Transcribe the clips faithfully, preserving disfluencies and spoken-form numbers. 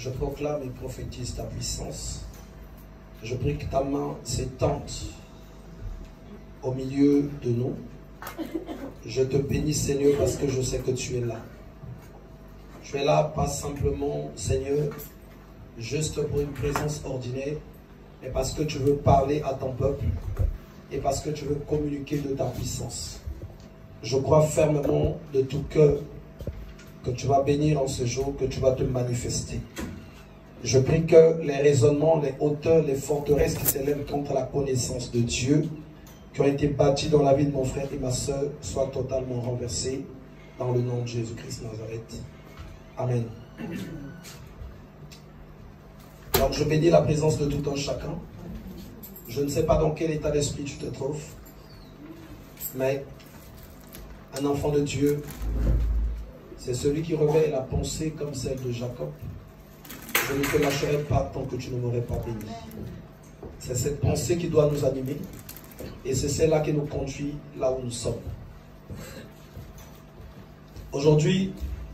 je proclame et prophétise ta puissance. Je prie que ta main s'étende au milieu de nous. Je te bénis, Seigneur, parce que je sais que tu es là. Tu es là, pas simplement, Seigneur, juste pour une présence ordinaire, mais parce que tu veux parler à ton peuple et parce que tu veux communiquer de ta puissance. Je crois fermement de tout cœur que tu vas bénir en ce jour, que tu vas te manifester. Je prie que les raisonnements, les hauteurs, les forteresses qui s'élèvent contre la connaissance de Dieu, qui ont été bâties dans la vie de mon frère et ma soeur, soient totalement renversés dans le nom de Jésus-Christ Nazareth. Amen. Alors je bénis la présence de tout un chacun. Je ne sais pas dans quel état d'esprit tu te trouves, mais un enfant de Dieu, c'est celui qui réveille la pensée comme celle de Jacob. Je ne te lâcherai pas tant que tu ne m'aurais pas béni. C'est cette pensée qui doit nous animer et c'est celle-là qui nous conduit là où nous sommes. Aujourd'hui,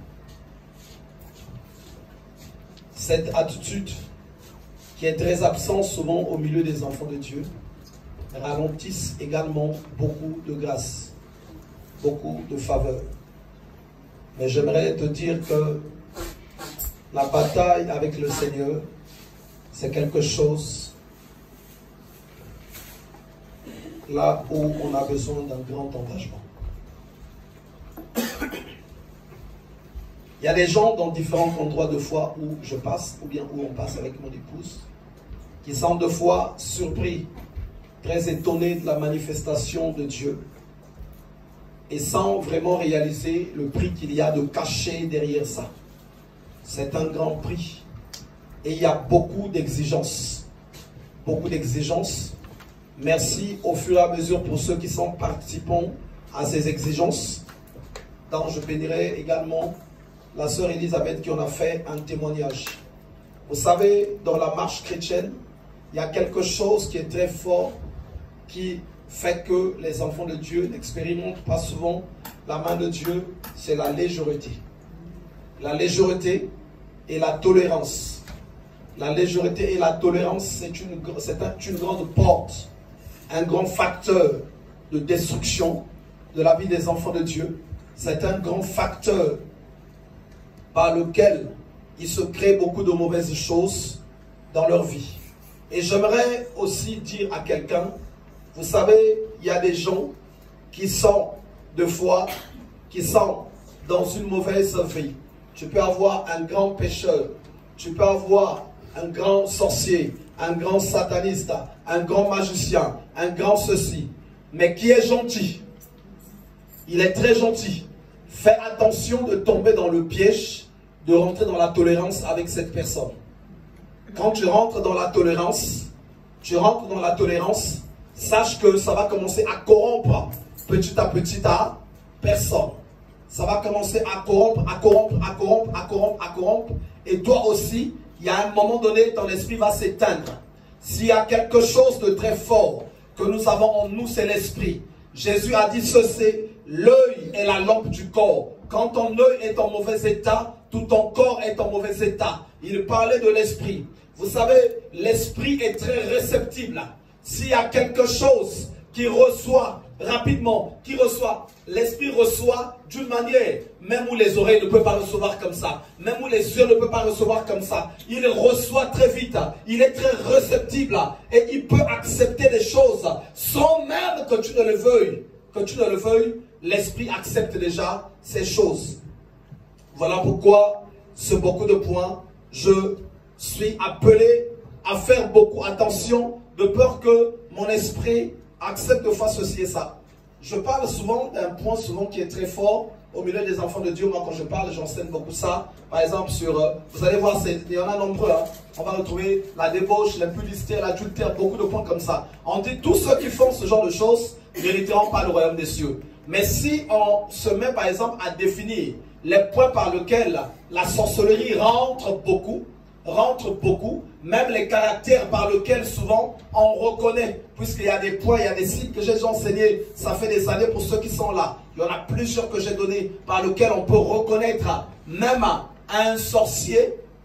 cette attitude qui est très absente souvent au milieu des enfants de Dieu ralentissent également beaucoup de grâce, beaucoup de faveur. Mais j'aimerais te dire que la bataille avec le Seigneur, c'est quelque chose là où on a besoin d'un grand engagement. Il y a des gens dans différents endroits de foi où je passe, ou bien où on passe avec mon épouse, qui sont de fois surpris, très étonnés de la manifestation de Dieu, et sans vraiment réaliser le prix qu'il y a de caché derrière ça. C'est un grand prix. Et il y a beaucoup d'exigences. Beaucoup d'exigences. Merci au fur et à mesure pour ceux qui sont participants à ces exigences. Donc je bénirai également la sœur Elisabeth qui en a fait un témoignage. Vous savez, dans la marche chrétienne, il y a quelque chose qui est très fort, qui fait que les enfants de Dieu n'expérimentent pas souvent la main de Dieu, c'est la légèreté. La légèreté et la tolérance. La légèreté et la tolérance, c'est une, c'est un, une grande porte, un grand facteur de destruction de la vie des enfants de Dieu. C'est un grand facteur par lequel il se crée beaucoup de mauvaises choses dans leur vie. Et j'aimerais aussi dire à quelqu'un, vous savez, il y a des gens qui sont, de foi, qui sont dans une mauvaise vie. Tu peux avoir un grand pécheur, tu peux avoir un grand sorcier, un grand sataniste, un grand magicien, un grand ceci, mais qui est gentil. Il est très gentil. Fais attention de tomber dans le piège, de rentrer dans la tolérance avec cette personne. Quand tu rentres dans la tolérance, tu rentres dans la tolérance, sache que ça va commencer à corrompre petit à petit ta personne. Ça va commencer à corrompre, à corrompre, à corrompre, à corrompre, à corrompre. Et toi aussi, il y a un moment donné, ton esprit va s'éteindre. S'il y a quelque chose de très fort que nous avons en nous, c'est l'esprit. Jésus a dit ceci, l'œil est la lampe du corps. Quand ton œil est en mauvais état, tout ton corps est en mauvais état. Il parlait de l'esprit. Vous savez, l'esprit est très réceptible. S'il y a quelque chose qui reçoit rapidement, qui reçoit, l'esprit reçoit d'une manière, même où les oreilles ne peuvent pas recevoir comme ça, même où les yeux ne peuvent pas recevoir comme ça, il reçoit très vite, il est très réceptible et il peut accepter des choses sans même que tu ne le veuilles, que tu ne le veuilles, l'esprit accepte déjà ces choses. Voilà pourquoi, sur beaucoup de points, je suis appelé à faire beaucoup attention de peur que mon esprit accepte de faire ceci et ça. Je parle souvent d'un point souvent qui est très fort au milieu des enfants de Dieu. Moi, quand je parle, j'enseigne beaucoup ça. Par exemple, sur, euh, vous allez voir, il y en a nombreux. Hein. On va retrouver la débauche, l'impudicité, l'adultère, beaucoup de points comme ça. On dit tous ceux qui font ce genre de choses ne mériteront pas le royaume des cieux. Mais si on se met, par exemple, à définir les points par lesquels la sorcellerie rentre beaucoup, rentre beaucoup, même les caractères par lesquels souvent on reconnaît, puisqu'il y a des points, il y a des signes que j'ai enseignés, ça fait des années pour ceux qui sont là. Il y en a plusieurs que j'ai donnés par lesquels on peut reconnaître même un sorcier,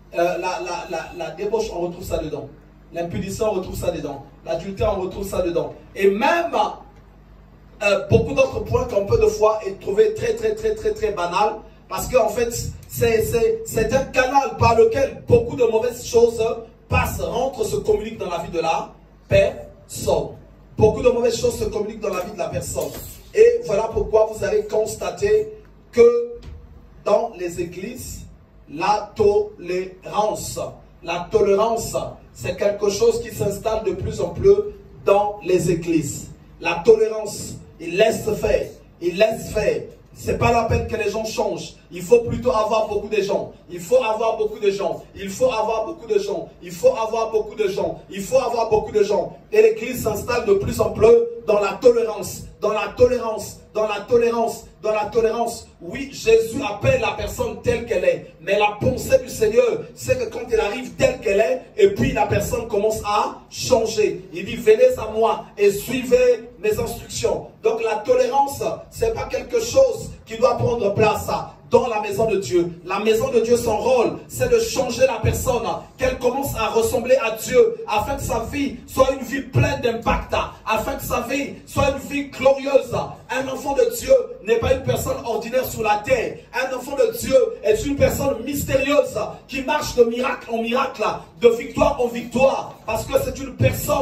euh, la, la, la, la débauche, on retrouve ça dedans. L'impudicien, on retrouve ça dedans. L'adultère, on retrouve ça dedans. Et même euh, beaucoup d'autres points qu'on peut de fois trouver très, très, très, très, très banal. Parce qu'en fait, c'est un canal par lequel beaucoup de mauvaises choses passent, rentrent, se communiquent dans la vie de la personne. Beaucoup de mauvaises choses se communiquent dans la vie de la personne. Et voilà pourquoi vous allez constater que dans les églises, la tolérance, la tolérance, c'est quelque chose qui s'installe de plus en plus dans les églises. La tolérance, il laisse faire, il laisse faire. C'est pas la peine que les gens changent. Il faut plutôt avoir beaucoup de gens. Il faut avoir beaucoup de gens. Il faut avoir beaucoup de gens. Il faut avoir beaucoup de gens. Il faut avoir beaucoup de gens. Et l'église s'installe de plus en plus dans la tolérance. Dans la tolérance. Dans la tolérance. Dans la tolérance. Oui, Jésus appelle la personne telle qu'elle est. Mais la pensée du Seigneur, c'est que quand elle arrive telle qu'elle est, et puis la personne commence à changer. Il dit, venez à moi et suivez mes instructions. Donc la tolérance, c'est pas quelque chose qui doit prendre place dans la maison de Dieu. La maison de Dieu, son rôle, c'est de changer la personne, qu'elle commence à ressembler à Dieu, afin que sa vie soit une vie pleine d'impact, afin que sa vie soit une vie glorieuse. Un enfant de Dieu n'est pas une personne ordinaire sur la terre. Un enfant de Dieu est une personne mystérieuse qui marche de miracle en miracle, de victoire en victoire, parce que c'est une personne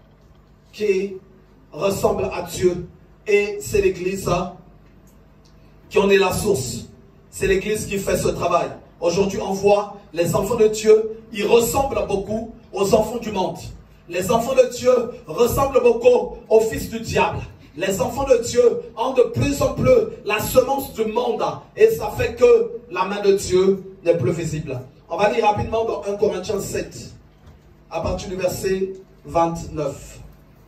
qui ressemble à Dieu. Et c'est l'église qui en est la source. C'est l'église qui fait ce travail. Aujourd'hui, on voit les enfants de Dieu, ils ressemblent beaucoup aux enfants du monde. Les enfants de Dieu ressemblent beaucoup aux fils du diable. Les enfants de Dieu ont de plus en plus la semence du monde. Et ça fait que la main de Dieu n'est plus visible. On va lire rapidement dans un Corinthiens sept, à partir du verset vingt-neuf.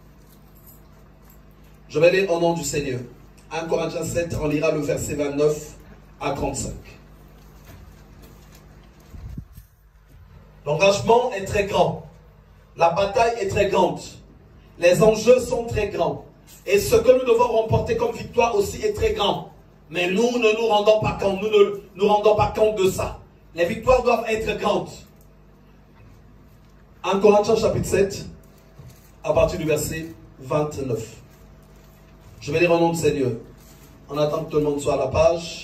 Je vais lire au nom du Seigneur. un Corinthiens sept, on lira le verset vingt-neuf à trente-cinq. L'engagement est très grand. La bataille est très grande. Les enjeux sont très grands. Et ce que nous devons remporter comme victoire aussi est très grand. Mais nous ne nous rendons pas compte. Nous ne nous rendons pas compte de ça. Les victoires doivent être grandes. un Corinthiens chapitre sept, à partir du verset vingt-neuf. Je vais lire au nom du Seigneur. On attend que tout le monde soit à la page.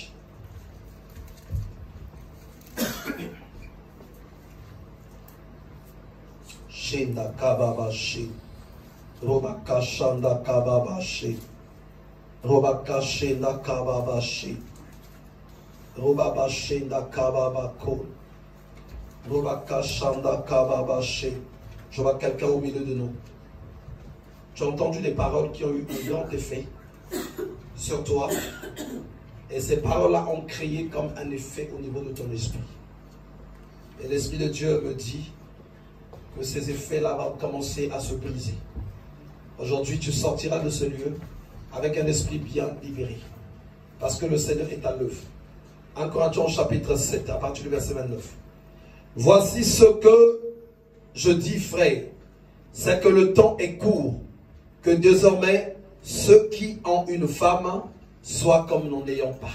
Shinda kababashi, robaka shanda kababashi, robaka shinda kababashi, robaba shinda kababako, robaka shanda kababashi. Je vois quelqu'un au milieu de nous. Tu as entendu des paroles qui ont eu un grand effet sur toi. Et ces paroles-là ont créé comme un effet au niveau de ton esprit. Et l'Esprit de Dieu me dit que ces effets-là vont commencer à se briser. Aujourd'hui, tu sortiras de ce lieu avec un esprit bien libéré. Parce que le Seigneur est à l'œuvre. un Corinthiens chapitre sept, à partir du verset vingt-neuf. Voici ce que je dis, frère, c'est que le temps est court, que désormais, ceux qui ont une femme soient comme n'en ayant pas.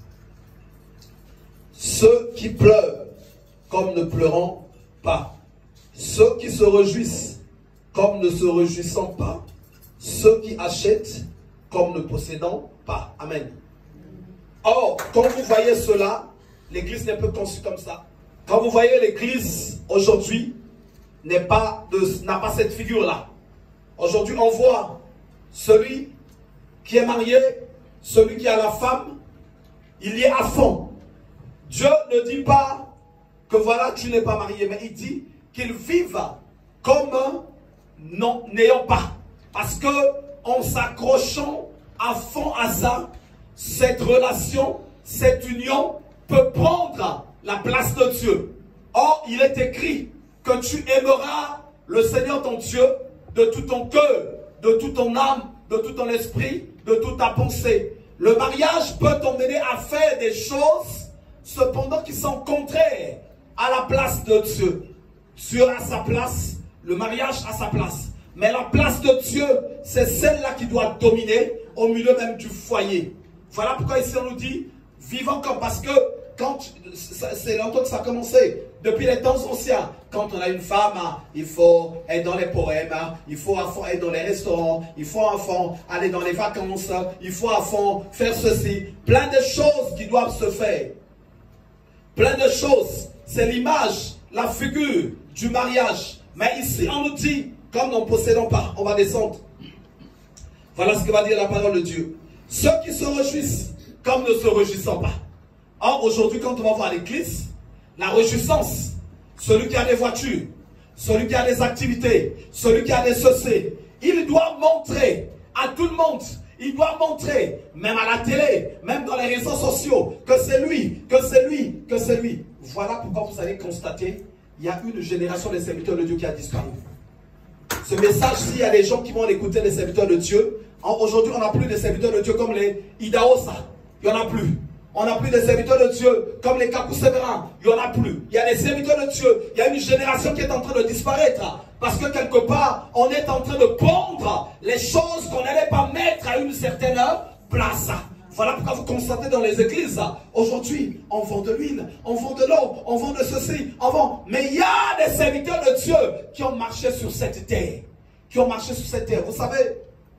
Ceux qui pleurent comme ne pleurant pas. Ceux qui se réjouissent comme ne se réjouissant pas. Ceux qui achètent comme ne possédant pas. Amen. Or, quand vous voyez cela, l'église n'est pas conçue comme ça. Quand vous voyez l'église aujourd'hui, n'a pas, pas cette figure-là. Aujourd'hui, on voit celui qui est marié, celui qui a la femme, il y est à fond. Dieu ne dit pas que voilà, tu n'es pas marié, mais il dit qu'ils vivent comme n'ayant pas. Parce que en s'accrochant à fond à ça, cette relation, cette union peut prendre la place de Dieu. Or, il est écrit que tu aimeras le Seigneur ton Dieu de tout ton cœur, de toute ton âme, de tout ton esprit, de toute ta pensée. Le mariage peut t'emmener à faire des choses, cependant qui sont contraires à la place de Dieu. Dieu a sa place, le mariage a sa place. Mais la place de Dieu, c'est celle-là qui doit dominer au milieu même du foyer. Voilà pourquoi ici on nous dit, vivons comme, parce que quand, c'est longtemps que ça a commencé, depuis les temps anciens. Quand on a une femme, il faut être dans les poèmes, il faut à fond être dans les restaurants, il faut à fond aller dans les vacances, il faut à fond faire ceci. Plein de choses qui doivent se faire. Plein de choses. C'est l'image, la figure du mariage. Mais ici, on nous dit, comme nous ne possédons pas, on va descendre. Voilà ce que va dire la parole de Dieu. Ceux qui se réjouissent, comme ne se réjouissant pas. Or, aujourd'hui, quand on va voir l'église, la réjouissance, celui qui a des voitures, celui qui a des activités, celui qui a des sociétés, il doit montrer à tout le monde, il doit montrer, même à la télé, même dans les réseaux sociaux, que c'est lui, que c'est lui, que c'est lui. Voilà pourquoi vous allez constater, il y a une génération des serviteurs de Dieu qui a disparu. Ce message-ci, il y a des gens qui vont l'écouter, les serviteurs de Dieu. Aujourd'hui, on n'a plus de serviteurs de Dieu comme les Idaosa. Il n'y en a plus. On n'a plus de serviteurs de Dieu comme les Kakousséverins. Il n'y en a plus. Il y a des serviteurs de Dieu. Il y a une génération qui est en train de disparaître. Parce que quelque part, on est en train de pondre les choses qu'on n'allait pas mettre à une certaine place. Voilà pourquoi vous constatez dans les églises, aujourd'hui, on vend de l'huile, on vend de l'eau, on vend de ceci, on vend. Mais il y a des serviteurs de Dieu qui ont marché sur cette terre. Qui ont marché sur cette terre. Vous savez,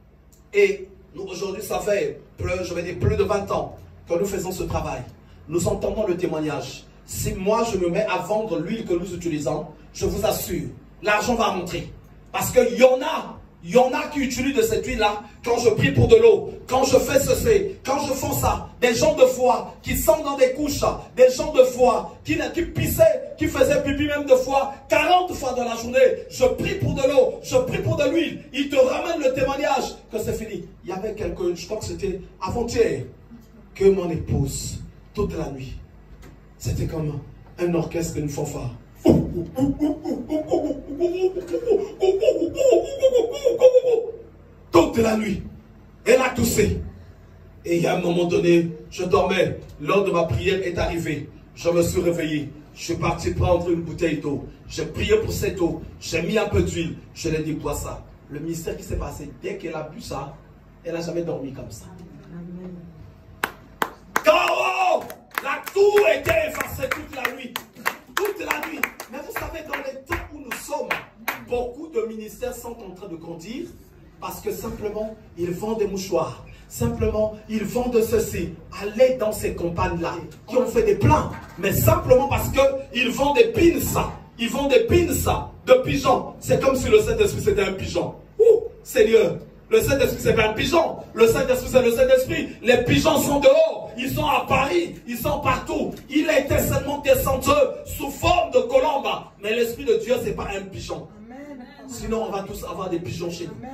et nous aujourd'hui, ça fait, plus, je vais dire, plus de vingt ans que nous faisons ce travail. Nous entendons le témoignage. Si moi, je me mets à vendre l'huile que nous utilisons, je vous assure, l'argent va rentrer. Parce qu'il y en a, il y en a qui utilisent de cette huile-là quand je prie pour de l'eau, quand je fais ceci, quand je fais ça. Des gens de foi qui sont dans des couches, des gens de foi qui, qui pissaient, qui faisaient pipi même de foi, quarante fois dans la journée. Je prie pour de l'eau, je prie pour de l'huile. Ils te ramènent le témoignage que c'est fini. Il y avait quelques, je crois que c'était avant-hier, que mon épouse, toute la nuit, c'était comme un orchestre, une fanfare. Toute la nuit, elle a toussé. Et il y a un moment donné, je dormais, l'heure de ma prière est arrivée. Je me suis réveillé, je suis parti prendre une bouteille d'eau. J'ai prié pour cette eau, j'ai mis un peu d'huile, je lui ai dit, bois ça. Le mystère qui s'est passé, dès qu'elle a bu ça, elle n'a jamais dormi comme ça. Quand la tour était effacée toute la nuit. Toute la nuit. Mais vous savez, dans les temps où nous sommes, beaucoup de ministères sont en train de grandir parce que simplement, ils vendent des mouchoirs. Simplement, ils vendent ceci. Allez dans ces campagnes-là qui ont fait des plans. Mais simplement parce qu'ils vendent des pins. Ils vendent des pins de pigeons. C'est comme si le Saint-Esprit c'était un pigeon. Ouh, Seigneur. Le Saint-Esprit, c'est pas un pigeon. Le Saint-Esprit, c'est le Saint-Esprit. Les pigeons sont dehors. Ils sont à Paris. Ils sont partout. Il a été seulement descendu sous forme de colombe. Mais l'Esprit de Dieu, c'est pas un pigeon. Sinon, on va tous avoir des pigeons chez nous.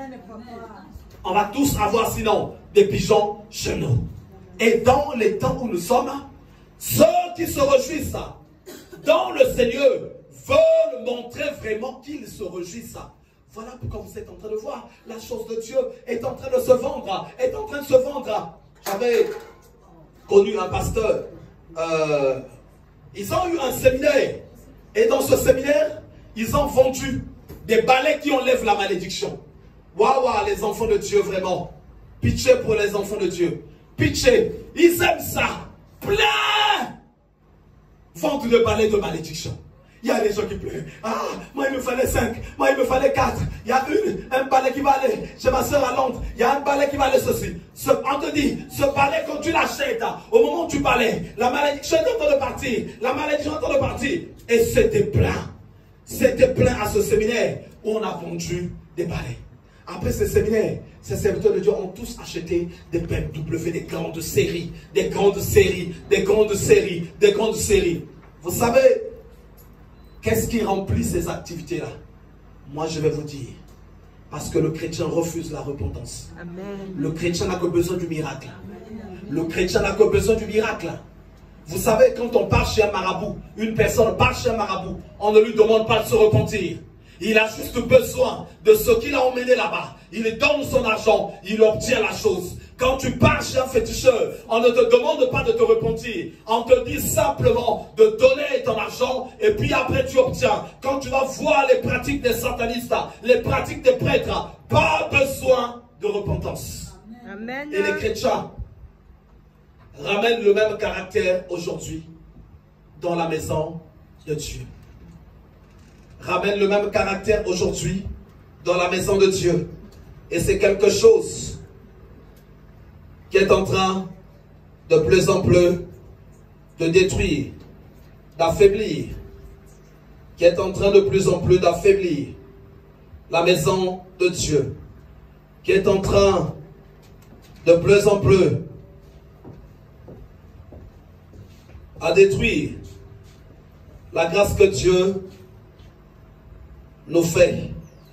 On va tous avoir, sinon, des pigeons chez nous. Et dans les temps où nous sommes, ceux qui se réjouissent dans le Seigneur veulent montrer vraiment qu'ils se réjouissent. Voilà pourquoi vous êtes en train de voir. La chose de Dieu est en train de se vendre. Est en train de se vendre. J'avais connu un pasteur. Euh, ils ont eu un séminaire. Et dans ce séminaire, ils ont vendu des balais qui enlèvent la malédiction. Waouh, wow, les enfants de Dieu, vraiment. Pitié pour les enfants de Dieu. Pitié. Ils aiment ça. Plein. Vendre des balais de malédiction. Il y a des gens qui pleurent. Ah, moi il me fallait cinq, moi il me fallait quatre. Il y a une, un balai qui va aller chez ma soeur à Londres. Il y a un balai qui va aller ceci. Ce, on te dit, ce balai quand tu l'achètes, au moment où tu balais, la malédiction est en train de partir. La malédiction est en train de partir. Et c'était plein. C'était plein à ce séminaire où on a vendu des balais. Après ce séminaire, ces serviteurs de Dieu ont tous acheté des B M W, des grandes séries, des grandes séries, des grandes séries, des grandes séries. Vous savez, qu'est-ce qui remplit ces activités-là? Moi, je vais vous dire. Parce que le chrétien refuse la repentance. Amen. Le chrétien n'a que besoin du miracle. Amen. Le chrétien n'a que besoin du miracle. Vous savez, quand on part chez un marabout, une personne part chez un marabout, on ne lui demande pas de se repentir. Il a juste besoin de ce qu'il a emmené là-bas. Il donne son argent, il obtient la chose. Quand tu pars chez un féticheur, on ne te demande pas de te repentir. On te dit simplement de donner ton argent et puis après tu obtiens. Quand tu vas voir les pratiques des satanistes, les pratiques des prêtres, pas besoin de repentance. Amen. Et les chrétiens ramènent le même caractère aujourd'hui dans la maison de Dieu. ramène le même caractère aujourd'hui dans la maison de Dieu. Et c'est quelque chose qui est en train de plus en plus de détruire, d'affaiblir, qui est en train de plus en plus d'affaiblir la maison de Dieu, qui est en train de plus en plus à détruire la grâce que Dieu nous fait.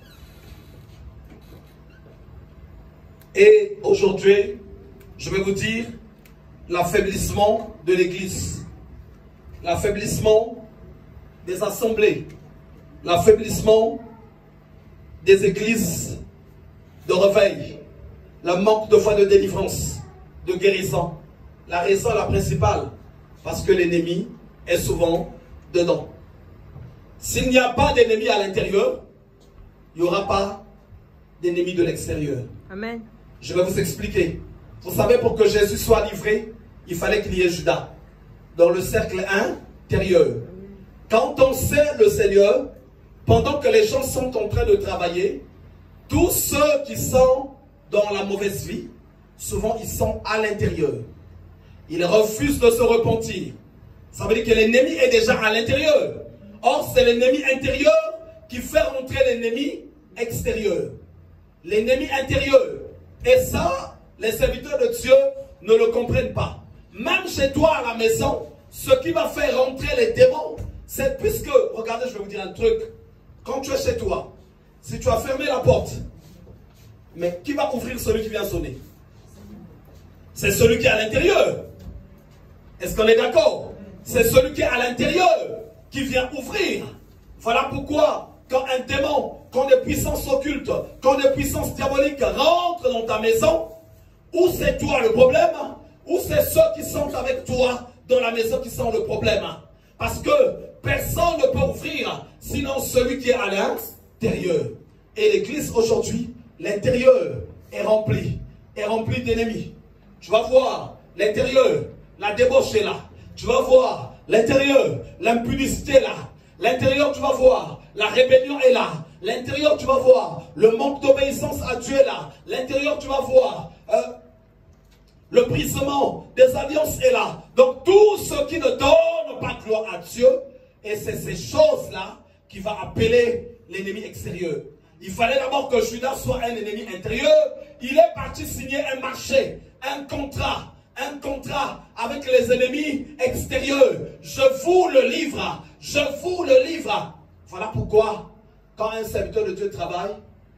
Et aujourd'hui, je vais vous dire l'affaiblissement de l'Église, l'affaiblissement des assemblées, l'affaiblissement des églises de réveil, le manque de foi de délivrance, de guérison. La raison la principale, parce que l'ennemi est souvent dedans. S'il n'y a pas d'ennemi à l'intérieur, il n'y aura pas d'ennemi de l'extérieur. Amen. Je vais vous expliquer. Vous savez, pour que Jésus soit livré, il fallait qu'il y ait Judas dans le cercle intérieur. Quand on sait le Seigneur, pendant que les gens sont en train de travailler, tous ceux qui sont dans la mauvaise vie, souvent ils sont à l'intérieur. Ils refusent de se repentir. Ça veut dire que l'ennemi est déjà à l'intérieur. Or, c'est l'ennemi intérieur qui fait rentrer l'ennemi extérieur. L'ennemi intérieur. Et ça, les serviteurs de Dieu ne le comprennent pas. Même chez toi à la maison, ce qui va faire rentrer les démons, c'est puisque, regardez, je vais vous dire un truc. Quand tu es chez toi, si tu as fermé la porte, mais qui va ouvrir celui qui vient sonner? C'est celui qui est à l'intérieur. Est-ce qu'on est d'accord? C'est celui qui est à l'intérieur qui vient ouvrir. Voilà pourquoi, quand un démon, quand des puissances occultes, quand des puissances diaboliques rentrent dans ta maison, ou c'est toi le problème, ou c'est ceux qui sont avec toi dans la maison qui sont le problème. Parce que personne ne peut ouvrir, sinon celui qui est à l'intérieur. Et l'église aujourd'hui, l'intérieur est rempli, est rempli d'ennemis. Tu vas voir l'intérieur, la débauche est là. Tu vas voir l'intérieur, l'impudicité est là. L'intérieur, tu vas voir, la rébellion est là. L'intérieur, tu vas voir, le manque d'obéissance à Dieu est là. L'intérieur, tu vas voir, euh, le brisement des alliances est là. Donc, tout ce qui ne donne pas gloire à Dieu, et c'est ces choses-là qui vont appeler l'ennemi extérieur. Il fallait d'abord que Judas soit un ennemi intérieur. Il est parti signer un marché, un contrat, un contrat avec les ennemis extérieurs. Je vous le livre, je vous le livre. Voilà pourquoi, quand un serviteur de Dieu travaille,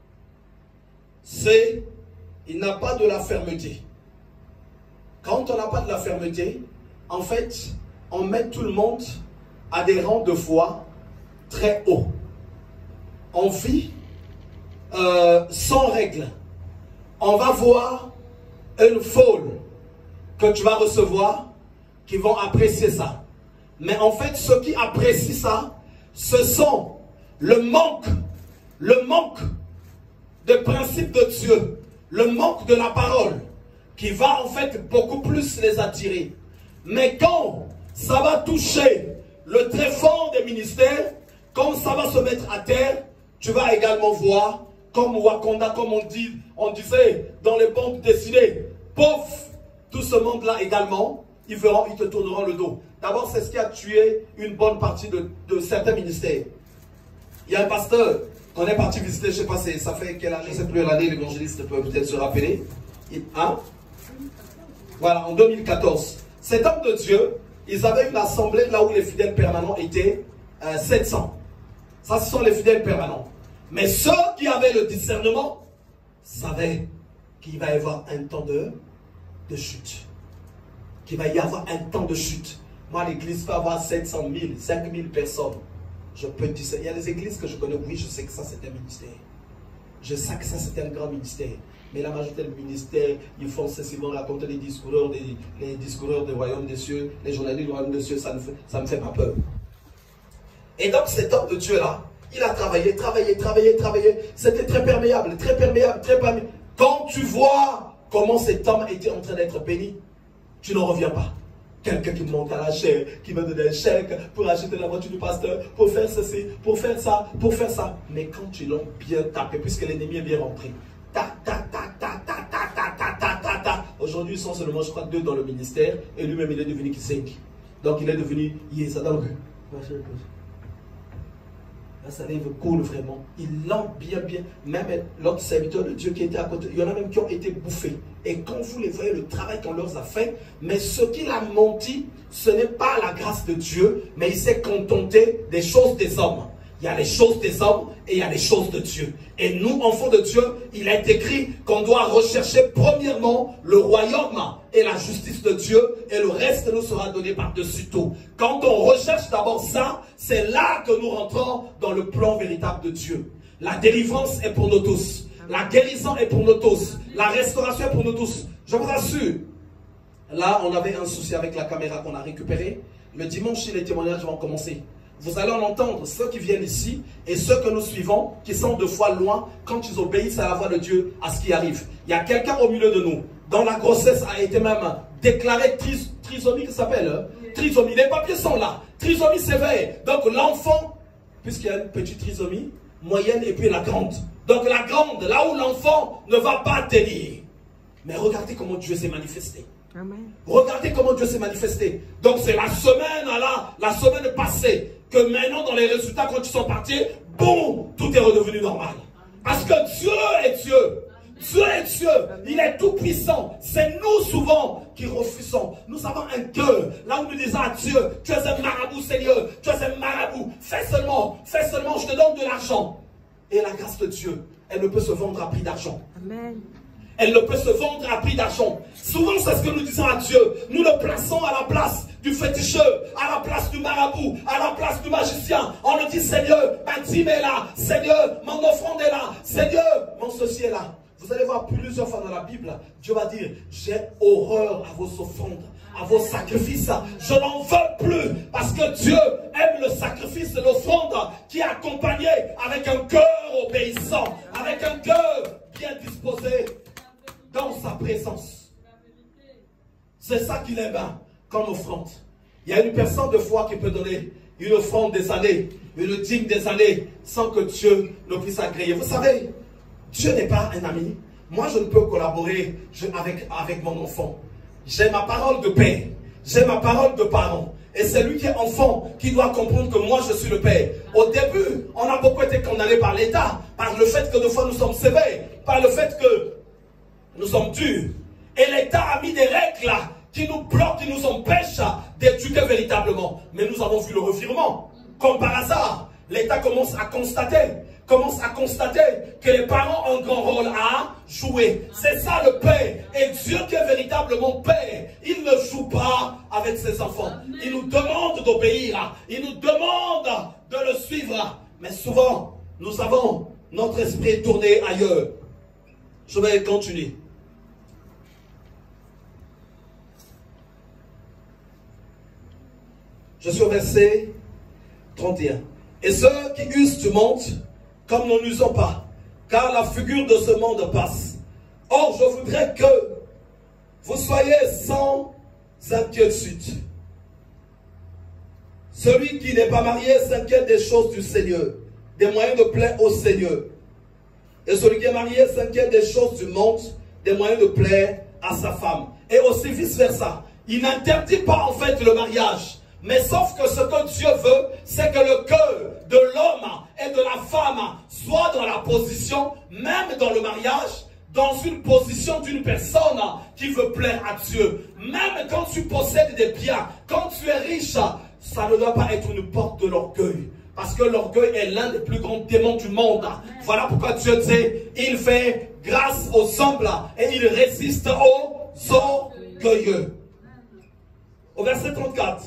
c'est, il n'a pas de la fermeté. Quand on n'a pas de la fermeté, en fait, on met tout le monde à des rangs de foi très hauts. On vit euh, sans règle. On va voir une foule que tu vas recevoir qui vont apprécier ça. Mais en fait, ceux qui apprécient ça, ce sont le manque, le manque de principe de Dieu, le manque de la parole, qui va en fait beaucoup plus les attirer. Mais quand ça va toucher le tréfonds des ministères, quand ça va se mettre à terre, tu vas également voir, comme Wakanda, comme on, dit, on disait dans les bandes dessinées, pauvre, tout ce monde-là également, ils, verront, ils te tourneront le dos. D'abord, c'est ce qui a tué une bonne partie de, de certains ministères. Il y a un pasteur qu'on est parti visiter, je ne sais pas, ça fait quelle année, je ne sais plus l'année, l'évangéliste peut peut-être se rappeler. Hein? Voilà, en deux mille quatorze. Cet homme de Dieu, ils avaient une assemblée là où les fidèles permanents étaient euh, sept cents. Ça, ce sont les fidèles permanents. Mais ceux qui avaient le discernement savaient qu'il va y avoir un temps de, de chute. Qu'il va y avoir un temps de chute. Moi, l'église va avoir sept cent mille, cinq mille personnes. Je peux dire ça. Il y a des églises que je connais, oui, je sais que ça c'est un ministère. Je sais que ça c'est un grand ministère. Mais la majorité des ministères, ils font cessivement raconter les discoureurs des, les discoureurs du royaume des cieux, les journalistes du royaume des cieux, ça ne fait, ça me fait pas peur. Et donc cet homme de Dieu-là, il a travaillé, travaillé, travaillé, travaillé. C'était très perméable, très perméable, très perméable. Quand tu vois comment cet homme était en train d'être béni, tu n'en reviens pas. Quelqu'un qui monte à la chair, qui va donner un chèque pour acheter la voiture du pasteur, pour faire ceci, pour faire ça, pour faire ça. Mais quand tu l'as bien tapé, puisque l'ennemi est bien rentré, ta, ta, ta, ta, ta, ta, ta, ta, ta, ta, ta. Aujourd'hui, ils sont seulement, je crois, deux dans le ministère, et lui-même, il est devenu cinq. Donc, il est devenu Yéza. Donc, là, ça livre cool vraiment. Ils l'ont bien, bien. Même l'autre serviteur de Dieu qui était à côté, il y en a même qui ont été bouffés. Et quand vous les voyez, le travail qu'on leur a fait, mais ce qu'il a menti, ce n'est pas la grâce de Dieu, mais il s'est contenté des choses des hommes. Il y a les choses des hommes et il y a les choses de Dieu. Et nous, enfants de Dieu, il est écrit qu'on doit rechercher premièrement le royaume et la justice de Dieu, et le reste nous sera donné par-dessus tout. Quand on recherche d'abord ça, c'est là que nous rentrons dans le plan véritable de Dieu. La délivrance est pour nous tous. La guérison est pour nous tous. La restauration est pour nous tous. Je vous assure. Là, on avait un souci avec la caméra qu'on a récupérée. Le dimanche, les témoignages vont commencer. Vous allez en entendre ceux qui viennent ici et ceux que nous suivons, qui sont deux fois loin, quand ils obéissent à la voix de Dieu, à ce qui arrive. Il y a quelqu'un au milieu de nous, dont la grossesse a été même déclarée tris, trisomie, qui s'appelle hein? Trisomie. Les papiers sont là. Trisomie sévère. Donc l'enfant, puisqu'il y a une petite trisomie, moyenne et puis la grande. Donc la grande, là où l'enfant ne va pas tenir. Mais regardez comment Dieu s'est manifesté. Amen. Regardez comment Dieu s'est manifesté. Donc c'est la semaine là, la semaine passée, que maintenant dans les résultats quand ils sont partis, boum, tout est redevenu normal. Parce que Dieu est Dieu. Dieu est Dieu. Il est tout puissant. C'est nous souvent qui refusons. Nous avons un cœur. Là où nous disons à Dieu, tu es un marabout Seigneur. Tu es un marabout. Fais seulement, fais seulement, je te donne de l'argent. Et la grâce de Dieu, elle ne peut se vendre à prix d'argent. Amen. Elle ne peut se vendre à prix d'argent. Souvent, c'est ce que nous disons à Dieu. Nous le plaçons à la place du féticheur, à la place du marabout, à la place du magicien. On nous dit, Seigneur, ma dîme est là. Seigneur, mon offrande est là. Seigneur, mon ceci est là. Vous allez voir plusieurs fois dans la Bible, Dieu va dire, j'ai horreur à vos offrandes, à vos sacrifices. Je n'en veux plus parce que Dieu aime le sacrifice de l'offrande qui est accompagné avec un cœur obéissant, avec un cœur bien disposé dans sa présence. C'est ça qu'il aime comme offrande. Il y a une personne de foi qui peut donner une offrande des années, une dîme des années, sans que Dieu ne puisse agréer. Vous savez, Dieu n'est pas un ami. Moi, je ne peux collaborer avec, avec mon enfant. J'ai ma parole de père. J'ai ma parole de parent. Et c'est lui qui est enfant qui doit comprendre que moi, je suis le père. Au début, on a beaucoup été condamnés par l'État, par le fait que des fois nous sommes sévères, par le fait que nous sommes durs. Et l'État a mis des règles qui nous bloquent, qui nous empêchent d'éduquer véritablement. Mais nous avons vu le revirement. Comme par hasard, l'État commence à constater, commence à constater que les parents ont un grand rôle à jouer. C'est ça le Père. Et Dieu qui est véritablement Père, il ne joue pas avec ses enfants. Il nous demande d'obéir. Il nous demande de le suivre. Mais souvent, nous avons notre esprit tourné ailleurs. Je vais continuer. Je suis au verset trente et un. Et ceux qui usent du monde, comme nous n'usons pas, car la figure de ce monde passe. Or, je voudrais que vous soyez sans inquiétude. Celui qui n'est pas marié s'inquiète des choses du Seigneur, des moyens de plaire au Seigneur. Et celui qui est marié s'inquiète des choses du monde, des moyens de plaire à sa femme. Et aussi vice-versa. Il n'interdit pas en fait le mariage. Mais sauf que ce que Dieu veut, c'est que le cœur de l'homme et de la femme soit dans la position, même dans le mariage, dans une position d'une personne qui veut plaire à Dieu. Même quand tu possèdes des biens, quand tu es riche, ça ne doit pas être une porte de l'orgueil. Parce que l'orgueil est l'un des plus grands démons du monde. Voilà pourquoi Dieu dit, il fait grâce aux humbles et il résiste aux orgueilleux. Au verset trente-quatre.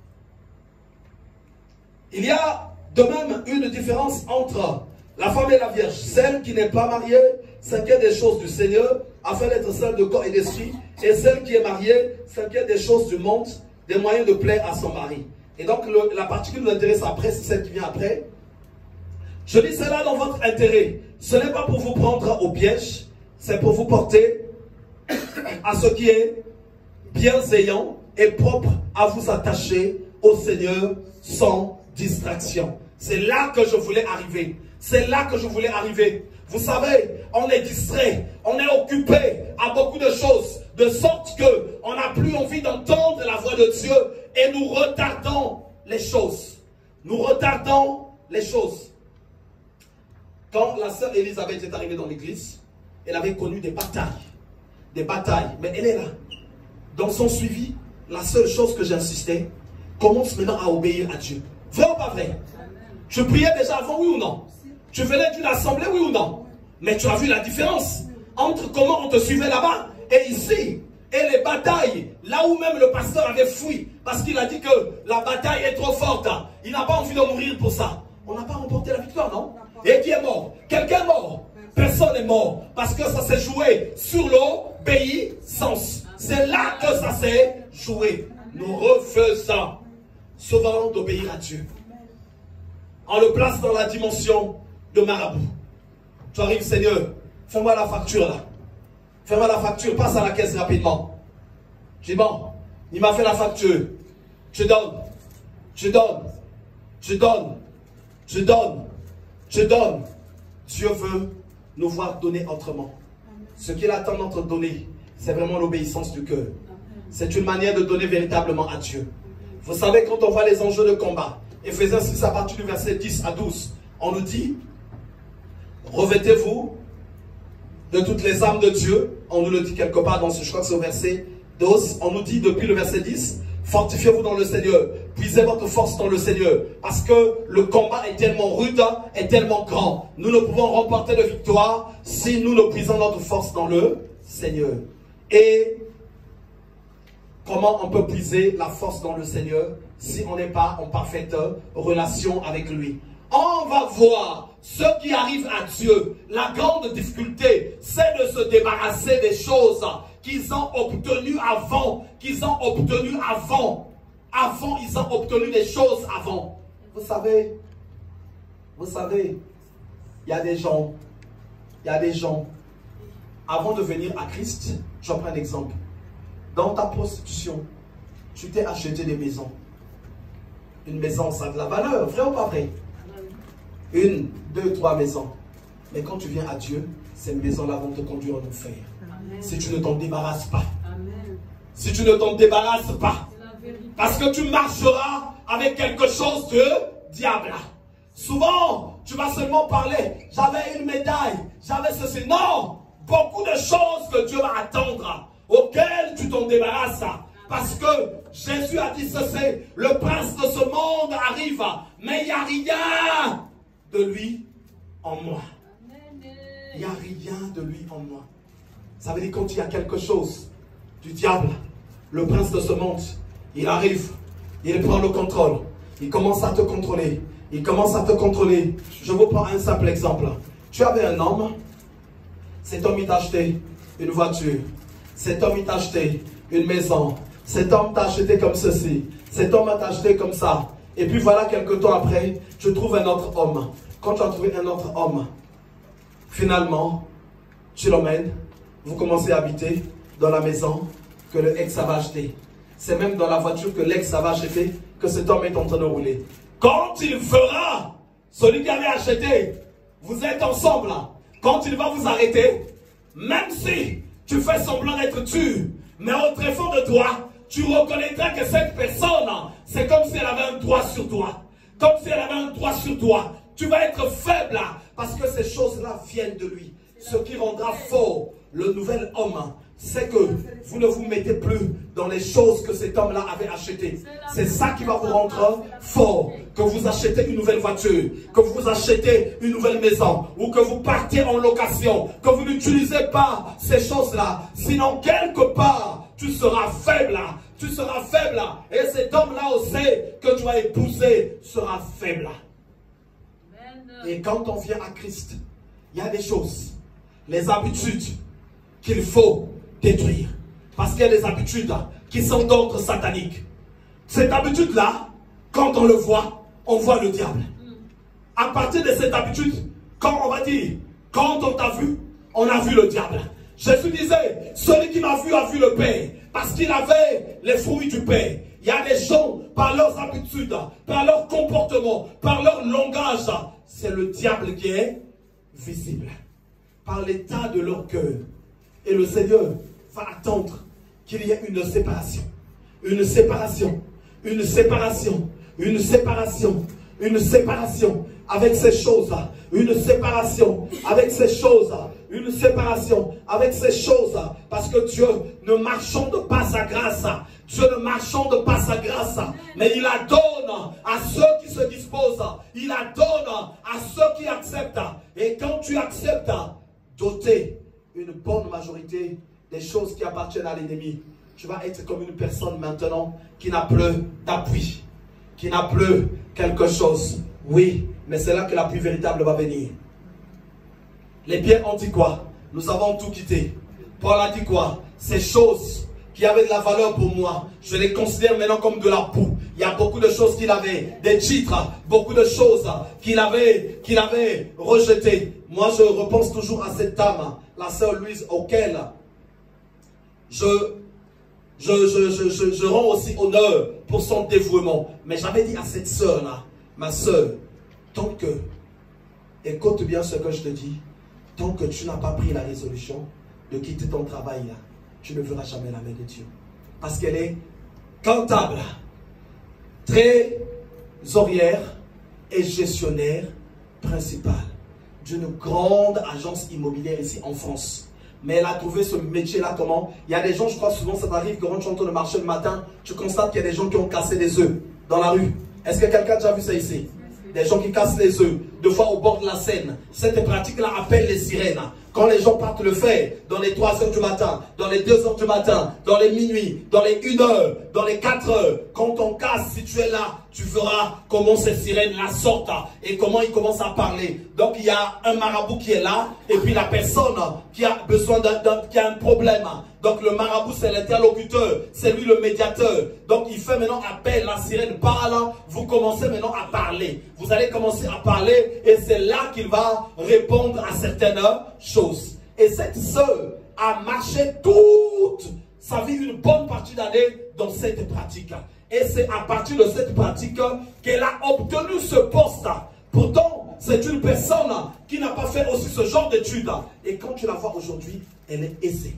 Il y a de même une différence entre la femme et la vierge. Celle qui n'est pas mariée s'inquiète des choses du Seigneur afin d'être celle de corps et d'esprit. Et celle qui est mariée s'inquiète des choses du monde, des moyens de plaire à son mari. Et donc le, la partie qui nous intéresse après, c'est celle qui vient après. Je dis cela dans votre intérêt. Ce n'est pas pour vous prendre au piège, c'est pour vous porter à ce qui est bienveillant est propre à vous attacher au Seigneur sans distraction. C'est là que je voulais arriver. C'est là que je voulais arriver. Vous savez, on est distrait, on est occupé à beaucoup de choses, de sorte que on n'a plus envie d'entendre la voix de Dieu et nous retardons les choses. Nous retardons les choses. Quand la sœur Elisabeth est arrivée dans l'église, elle avait connu des batailles. Des batailles, mais elle est là. Dans son suivi, la seule chose que j'insistais, commence maintenant à obéir à Dieu. Vrai ou pas vrai? Tu priais déjà avant, oui ou non? Tu venais d'une assemblée, oui ou non? Mais tu as vu la différence entre comment on te suivait là-bas et ici. Et les batailles, là où même le pasteur avait fui, parce qu'il a dit que la bataille est trop forte. Il n'a pas envie de mourir pour ça. On n'a pas remporté la victoire, non? Et qui est mort? Quelqu'un est mort? Personne n'est mort. Parce que ça s'est joué sur l'obéissance. C'est là que ça s'est joué. Nous refaisons. Souvent d'obéir à Dieu. On le place dans la dimension de marabout. Tu arrives, Seigneur, fais-moi la facture là. Fais-moi la facture, passe à la caisse rapidement. Je dis bon, il m'a fait la facture. Je donne, je donne, je donne, je donne, je donne. Dieu veut nous voir donner autrement. Ce qu'il attend d'entre donner, c'est vraiment l'obéissance du cœur. C'est une manière de donner véritablement à Dieu. Vous savez, quand on voit les enjeux de combat, Éphésiens six à partir du verset dix à douze, on nous dit, revêtez-vous de toutes les armes de Dieu. On nous le dit quelque part dans ce, je crois que c'est au verset douze. On nous dit depuis le verset dix, fortifiez-vous dans le Seigneur, puisez votre force dans le Seigneur, parce que le combat est tellement rude, est tellement grand. Nous ne pouvons remporter de victoire si nous ne puisons notre force dans le Seigneur. Et comment on peut puiser la force dans le Seigneur si on n'est pas en parfaite relation avec lui? On va voir ceux qui arrivent à Dieu. La grande difficulté, c'est de se débarrasser des choses qu'ils ont obtenues avant. Qu'ils ont obtenues avant. Avant, ils ont obtenu des choses avant. Vous savez, vous savez, il y a des gens, il y a des gens, avant de venir à Christ, je prends un exemple. Dans ta prostitution, tu t'es acheté des maisons. Une maison, ça a de la valeur, vrai ou pas vrai? Une, deux, trois maisons. Mais quand tu viens à Dieu, ces maisons-là vont te conduire en enfer. Amen. Si tu ne t'en débarrasses pas. Amen. Si tu ne t'en débarrasses pas. Parce que tu marcheras avec quelque chose de diable. Souvent, tu vas seulement parler. J'avais une médaille. J'avais ceci. Non! Beaucoup de choses que Dieu va attendre, auxquelles tu t'en débarrasses. Parce que Jésus a dit ceci. Le prince de ce monde arrive. Mais il n'y a rien de lui en moi. Il n'y a rien de lui en moi. Ça veut dire quand il y a quelque chose du diable, le prince de ce monde, il arrive, il prend le contrôle, il commence à te contrôler, il commence à te contrôler. Je vous prends un simple exemple. Tu avais un homme, cet homme il t'a acheté une voiture, cet homme il t'a acheté une maison, cet homme t'a acheté comme ceci, cet homme t'a acheté comme ça. Et puis voilà, quelques temps après, tu trouves un autre homme. Quand tu as trouvé un autre homme, finalement, tu l'emmènes, vous commencez à habiter dans la maison que le ex avait acheté. C'est même dans la voiture que l'ex avait acheté que cet homme est en train de rouler. Quand il fera, celui qui avait acheté, vous êtes ensemble, quand il va vous arrêter, même si tu fais semblant d'être dur, mais au tréfonds de toi, tu reconnaîtras que cette personne, c'est comme si elle avait un droit sur toi. Comme si elle avait un droit sur toi. Tu vas être faible parce que ces choses-là viennent de lui. Ce qui rendra fort le nouvel homme, c'est que vous ne vous mettez plus dans les choses que cet homme-là avait achetées. C'est ça qui va vous rendre fort. Que vous achetez une nouvelle voiture, que vous achetez une nouvelle maison, ou que vous partez en location, que vous n'utilisez pas ces choses-là. Sinon, quelque part, tu seras faible. Tu seras faible. Et cet homme-là aussi que tu as épousé sera faible. Et quand on vient à Christ, il y a des choses, les habitudes qu'il faut détruire. Parce qu'il y a des habitudes qui sont d'ordre satanique. Cette habitude-là, quand on le voit, on voit le diable. À partir de cette habitude, quand on va dire, quand on t'a vu, on a vu le diable. Jésus disait, celui qui m'a vu a vu le Père. parce qu'il avait les fruits du Père. Il y a des gens, par leurs habitudes, par leur comportement, par leur langage, c'est le diable qui est visible. Par l'état de leur cœur. Et le Seigneur va attendre qu'il y ait une séparation. Une séparation. Une séparation. Une séparation. Une séparation avec ces choses-là. Une séparation avec ces choses-là. Une séparation avec ces choses. Parce que Dieu ne marchande pas sa grâce. Dieu ne marchande pas sa grâce. Mais il la donne à ceux qui se disposent. Il la donne à ceux qui acceptent. Et quand tu acceptes d'ôter une bonne majorité des choses qui appartiennent à l'ennemi, tu vas être comme une personne maintenant qui n'a plus d'appui. Qui n'a plus quelque chose. Oui, mais c'est là que l'appui véritable va venir. Les pierres ont dit quoi? Nous avons tout quitté. Paul a dit quoi? Ces choses qui avaient de la valeur pour moi, je les considère maintenant comme de la boue. Il y a beaucoup de choses qu'il avait, des titres, beaucoup de choses qu'il avait, qu'il avait rejetées. Moi, je repense toujours à cette dame, la sœur Louise, auquel je, je, je, je, je, je rends aussi honneur pour son dévouement. Mais j'avais dit à cette sœur-là, ma sœur, tant que, écoute bien ce que je te dis, tant que tu n'as pas pris la résolution de quitter ton travail là, tu ne verras jamais la main de Dieu. Parce qu'elle est comptable, trésorière et gestionnaire principale d'une grande agence immobilière ici en France. Mais elle a trouvé ce métier-là comment? Il y a des gens, je crois souvent ça t'arrive que quand tu entends le marché le matin, tu constates qu'il y a des gens qui ont cassé des œufs dans la rue. Est-ce que quelqu'un a déjà vu ça ici? Des gens qui cassent les œufs, deux fois au bord de la Seine. Cette pratique-là appelle les sirènes. Quand les gens partent le faire, dans les trois heures du matin, dans les deux heures du matin, dans les minuit, dans les une heure, dans les quatre heures, quand on casse, si tu es là, tu verras comment ces sirènes-là sortent et comment ils commencent à parler. Donc il y a un marabout qui est là, et puis la personne qui a besoin d'un, qui a un problème. Donc le marabout c'est l'interlocuteur, c'est lui le médiateur. Donc il fait maintenant appel, la sirène parle, vous commencez maintenant à parler. Vous allez commencer à parler et c'est là qu'il va répondre à certaines choses. Et cette sœur a marché toute sa vie, une bonne partie d'année dans cette pratique. Et c'est à partir de cette pratique qu'elle a obtenu ce poste. Pourtant, c'est une personne qui n'a pas fait aussi ce genre d'études. Et quand tu la vois aujourd'hui, elle est aisée.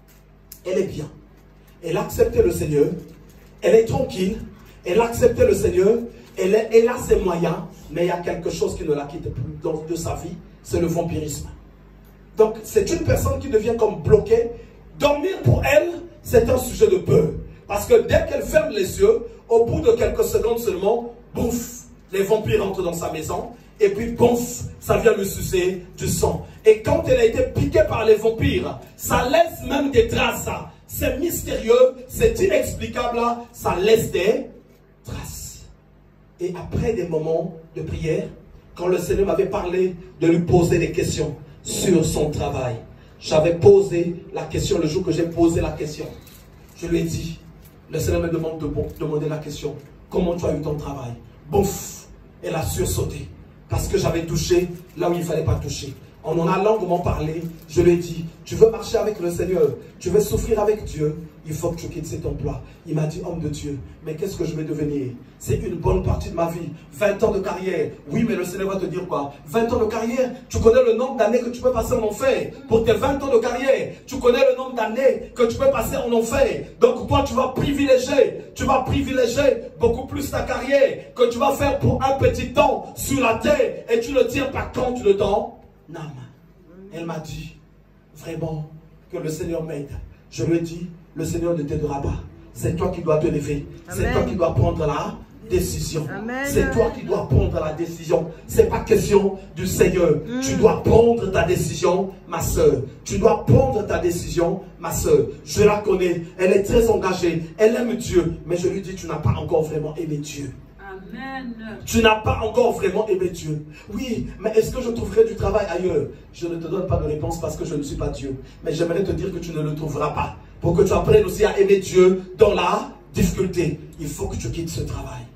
Elle est bien. Elle a accepté le Seigneur. Elle est tranquille. Elle a accepté le Seigneur. Elle, est, elle a ses moyens. Mais il y a quelque chose qui ne la quitte plus dans, de sa vie. C'est le vampirisme. Donc, c'est une personne qui devient comme bloquée. Dormir pour elle, c'est un sujet de peur. Parce que dès qu'elle ferme les yeux, au bout de quelques secondes seulement, bouf, les vampires entrent dans sa maison. Et puis, bouf, ça vient lui sucer du sang. Et quand elle a été piquée par les vampires, ça laisse même des traces. C'est mystérieux, c'est inexplicable, ça laisse des traces. Et après des moments de prière, quand le Seigneur m'avait parlé de lui poser des questions sur son travail, j'avais posé la question, le jour que j'ai posé la question, je lui ai dit, le Seigneur me demande de demander la question, comment tu as eu ton travail? Bouf, elle a sursauté. Parce que j'avais touché là où il ne fallait pas toucher. On en a longuement parlé. Je lui ai dit, tu veux marcher avec le Seigneur, tu veux souffrir avec Dieu, il faut que tu quittes cet emploi. Il m'a dit, homme de Dieu, mais qu'est-ce que je vais devenir? C'est une bonne partie de ma vie. vingt ans de carrière. Oui, mais le Seigneur va te dire quoi? vingt ans de carrière, tu connais le nombre d'années que tu peux passer en enfer. Pour tes vingt ans de carrière, tu connais le nombre d'années que tu peux passer en enfer. Donc toi, tu vas privilégier, tu vas privilégier beaucoup plus ta carrière que tu vas faire pour un petit temps sur la terre et tu ne tiens pas compte de ton âme. Elle m'a dit, vraiment, que le Seigneur m'aide. Je lui ai dit, le Seigneur ne t'aidera pas. C'est toi qui dois te lever. C'est toi qui dois prendre la décision. C'est toi qui dois prendre la décision. Ce n'est pas question du Seigneur. Mm. Tu dois prendre ta décision, ma soeur. Tu dois prendre ta décision, ma soeur. Je la connais. Elle est très engagée. Elle aime Dieu. Mais je lui dis, tu n'as pas encore vraiment aimé Dieu. Amen. Tu n'as pas encore vraiment aimé Dieu. Oui, mais est-ce que je trouverai du travail ailleurs? Je ne te donne pas de réponse parce que je ne suis pas Dieu. Mais j'aimerais te dire que tu ne le trouveras pas. Pour que tu apprennes aussi à aimer Dieu dans la difficulté, il faut que tu quittes ce travail.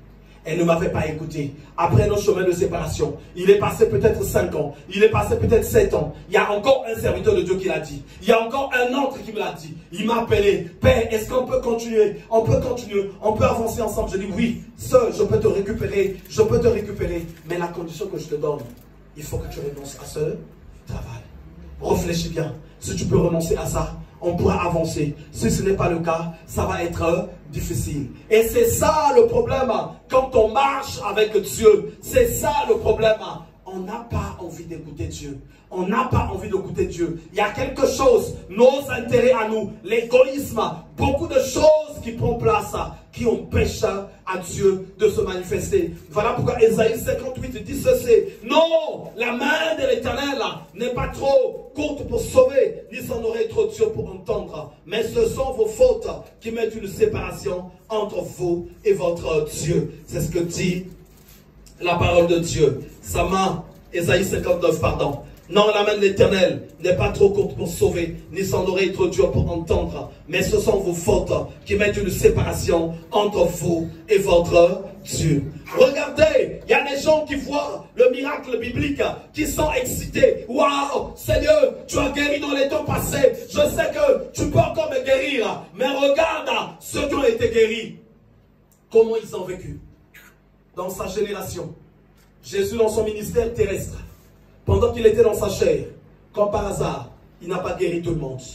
Elle ne m'avait pas écouté. Après nos chemins de séparation, il est passé peut-être cinq ans, il est passé peut-être sept ans. Il y a encore un serviteur de Dieu qui l'a dit. Il y a encore un autre qui me l'a dit. Il m'a appelé. Père, est-ce qu'on peut continuer? On peut continuer. On peut avancer ensemble. Je dis oui, sœur, je peux te récupérer. Je peux te récupérer. Mais la condition que je te donne, il faut que tu renonces à ce travail. Réfléchis bien. Si tu peux renoncer à ça, on pourra avancer. Si ce n'est pas le cas, ça va être difficile. Et c'est ça le problème quand on marche avec Dieu. C'est ça le problème. On n'a pas envie d'écouter Dieu. On n'a pas envie d'écouter Dieu. Il y a quelque chose, nos intérêts à nous, l'égoïsme, beaucoup de choses qui prennent place, qui empêchent à Dieu de se manifester. Voilà pourquoi Ésaïe cinquante-huit dit ceci. Non, la main de l'Éternel n'est pas trop courte pour sauver, ni son oreille trop dure pour entendre. Mais ce sont vos fautes qui mettent une séparation entre vous et votre Dieu. C'est ce que dit la parole de Dieu. Sa main, Ésaïe cinquante-neuf, pardon. Non, la main de l'Éternel n'est pas trop courte pour sauver, ni son oreille trop dure pour entendre. Mais ce sont vos fautes qui mettent une séparation entre vous et votre Dieu. Regardez, il y a des gens qui voient le miracle biblique, qui sont excités. Waouh, Seigneur, tu as guéri dans les temps passés. Je sais que tu peux encore me guérir. Mais regarde ceux qui ont été guéris. Comment ils ont vécu dans sa génération. Jésus dans son ministère terrestre. Pendant qu'il était dans sa chair, comme par hasard, il n'a pas guéri tout le monde.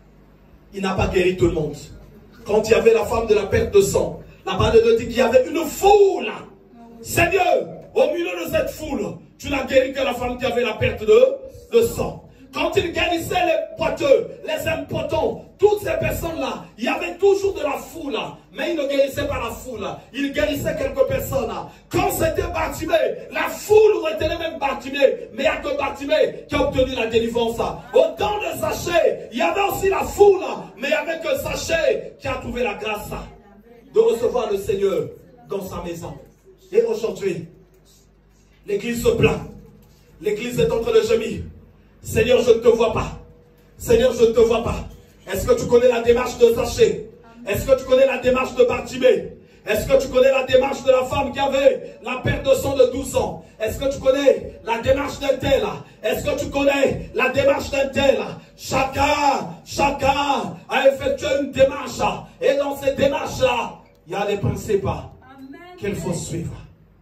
Il n'a pas guéri tout le monde. Quand il y avait la femme de la perte de sang, la parole de Dieu dit qu'il y avait une foule. Seigneur, au milieu de cette foule, tu n'as guéri que la femme qui avait la perte de, de sang. Quand il guérissait les boiteux, les impotents, toutes ces personnes-là, il y avait toujours de la foule. Mais il ne guérissait pas la foule. Il guérissait quelques personnes. Quand c'était Bartimée, la foule retenait même Bartimée. Mais il n'y a que Bartimée qui a obtenu la délivrance. Au temps de Zachée, il y avait aussi la foule. Mais il n'y avait que Zachée qui a trouvé la grâce de recevoir le Seigneur dans sa maison. Et aujourd'hui, l'église se plaint. L'église est en train de gémir. Seigneur, je ne te vois pas. Seigneur, je ne te vois pas. Est-ce que tu connais la démarche de Zachée? Est-ce que tu connais la démarche de Bartimée? Est-ce que tu connais la démarche de la femme qui avait la perte de sang de douze ans? Est-ce que tu connais la démarche d'un tel? Est-ce que tu connais la démarche d'un tel? Chacun, chacun a effectué une démarche. Et dans cette démarche-là, il y a des principes qu'il faut suivre.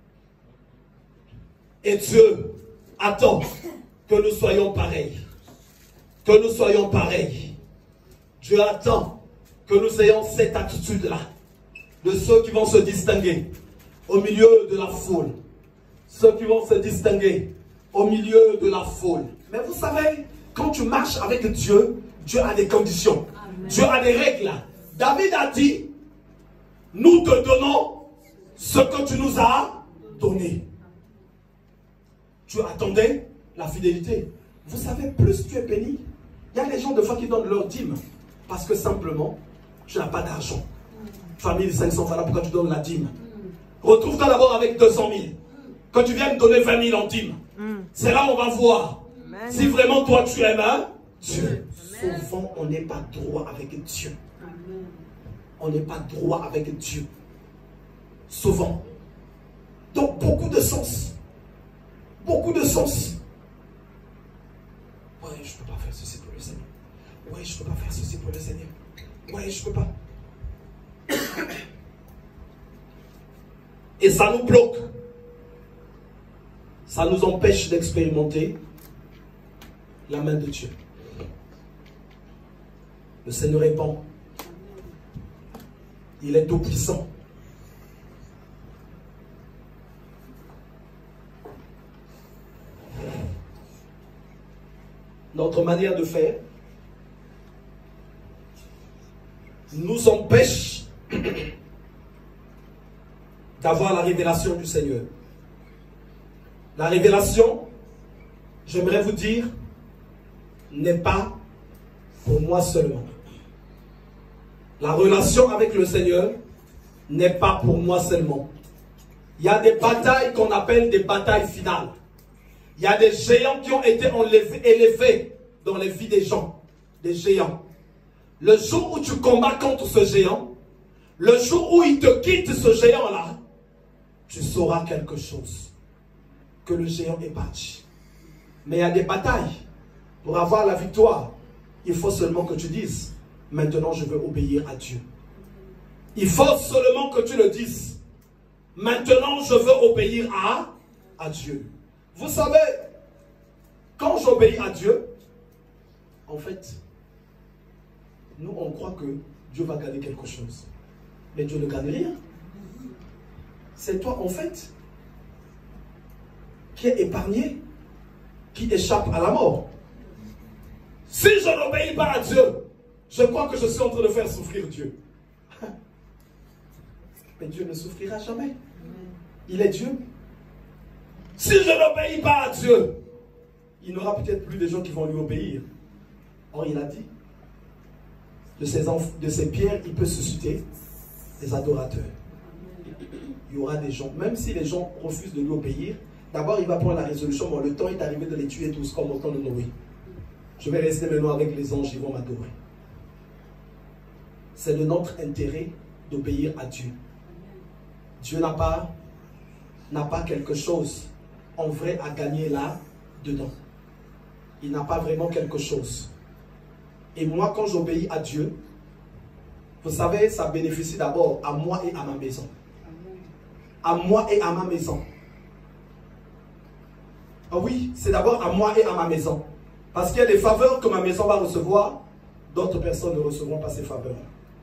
Et Dieu attend que nous soyons pareils. Que nous soyons pareils. Dieu attend que nous ayons cette attitude-là. De ceux qui vont se distinguer au milieu de la foule. Ceux qui vont se distinguer au milieu de la foule. Mais vous savez, quand tu marches avec Dieu, Dieu a des conditions. Amen. Dieu a des règles. David a dit, nous te donnons ce que tu nous as donné. Dieu attendait la fidélité. Vous savez, plus tu es béni, il y a des gens de fois qui donnent leur dîme parce que simplement, tu n'as pas d'argent. Tu as mille cinq cents, voilà pourquoi tu donnes la dîme. Retrouve-toi d'abord avec deux cent mille. Quand tu viens me donner vingt mille en dîme, c'est là où on va voir Amen. Si vraiment toi tu aimes hein, Dieu. Amen. Souvent, on n'est pas droit avec Dieu. Amen. On n'est pas droit avec Dieu. Souvent. Donc, beaucoup de sens. Beaucoup de sens. Ouais, je ne peux pas faire ceci pour le Seigneur. Ouais, je ne peux pas faire ceci pour le Seigneur. Ouais, je ne peux pas. Et ça nous bloque. Ça nous empêche d'expérimenter la main de Dieu. Le Seigneur est bon. Il est tout puissant. Notre manière de faire nous empêche d'avoir la révélation du Seigneur. La révélation, j'aimerais vous dire, n'est pas pour moi seulement. La relation avec le Seigneur n'est pas pour moi seulement. Il y a des batailles qu'on appelle des batailles finales. Il y a des géants qui ont été enlevés, élevés dans les vies des gens. Des géants. Le jour où tu combats contre ce géant, le jour où il te quitte ce géant-là, tu sauras quelque chose. Que le géant est parti. Mais il y a des batailles. Pour avoir la victoire, il faut seulement que tu dises, maintenant je veux obéir à Dieu. Il faut seulement que tu le dises. Maintenant je veux obéir à, à Dieu. Vous savez, quand j'obéis à Dieu, en fait, nous on croit que Dieu va gagner quelque chose. Mais Dieu ne gagne rien. C'est toi en fait qui est épargné, qui échappe à la mort. Si je n'obéis pas à Dieu, je crois que je suis en train de faire souffrir Dieu. Mais Dieu ne souffrira jamais. Il est Dieu. Si je n'obéis pas à Dieu, il n'aura peut-être plus de gens qui vont lui obéir. Or, il a dit, de ces, de ces pierres, il peut susciter des adorateurs. Il y aura des gens, même si les gens refusent de lui obéir, d'abord il va prendre la résolution, bon, le temps est arrivé de les tuer tous comme au temps de Noé. Je vais rester maintenant avec les anges, ils vont m'adorer. C'est de notre intérêt d'obéir à Dieu. Dieu n'a pas, n'a pas quelque chose en vrai à gagner là-dedans. Il n'a pas vraiment quelque chose. Et moi, quand j'obéis à Dieu, vous savez, ça bénéficie d'abord à moi et à ma maison. À moi et à ma maison. Ah oui, c'est d'abord à moi et à ma maison. Parce qu'il y a des faveurs que ma maison va recevoir, d'autres personnes ne recevront pas ces faveurs.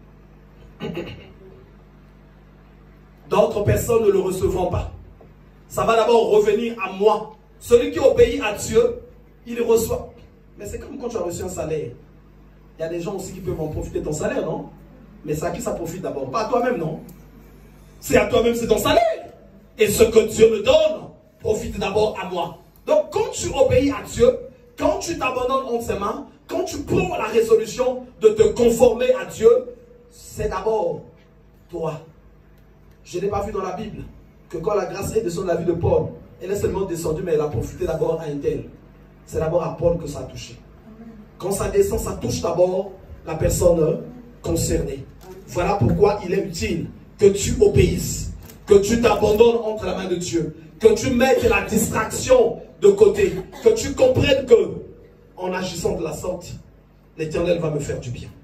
D'autres personnes ne le recevront pas. Ça va d'abord revenir à moi. Celui qui obéit à Dieu, il reçoit. Mais c'est comme quand tu as reçu un salaire. Il y a des gens aussi qui peuvent en profiter de ton salaire, non? Mais c'est à qui ça profite d'abord? Pas à toi-même, non? C'est à toi-même, c'est ton salaire. Et ce que Dieu me donne, profite d'abord à moi. Donc quand tu obéis à Dieu, quand tu t'abandonnes entre ses mains, quand tu prends la résolution de te conformer à Dieu, c'est d'abord toi. Je n'ai pas vu dans la Bible que quand la grâce est descendue dans la vie de Paul, elle est seulement descendue, mais elle a profité d'abord à un tel. C'est d'abord à Paul que ça a touché. Quand ça descend, ça touche d'abord la personne concernée. Voilà pourquoi il est utile que tu obéisses, que tu t'abandonnes entre la main de Dieu, que tu mettes la distraction de côté, que tu comprennes que en agissant de la sorte, l'Éternel va me faire du bien.